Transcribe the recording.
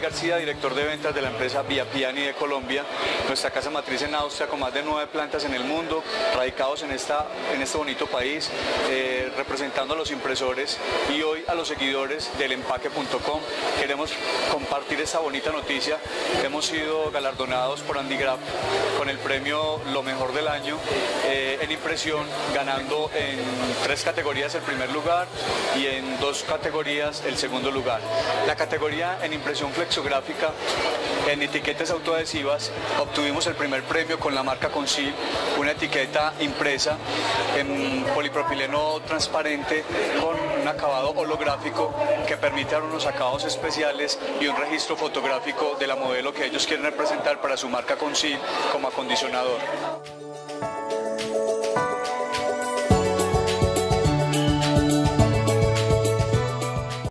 García, director de ventas de la empresa Viapiani de Colombia, nuestra casa matriz en Austria con más de 9 plantas en el mundo, radicados en este bonito país, representando a los impresores y hoy a los seguidores del empaque.com. Queremos compartir esta bonita noticia. Hemos sido galardonados por Andy Graf con el premio Lo Mejor del Año en impresión, ganando en 3 categorías el primer lugar y en 2 categorías el segundo lugar. La categoría en impresión flexográfica, en etiquetas autoadhesivas, obtuvimos el primer premio con la marca Conceal, una etiqueta impresa en polipropileno transparente con un acabado holográfico que permite dar unos acabados especiales y un registro fotográfico de la modelo que ellos quieren representar para su marca Conceal como acondicionador.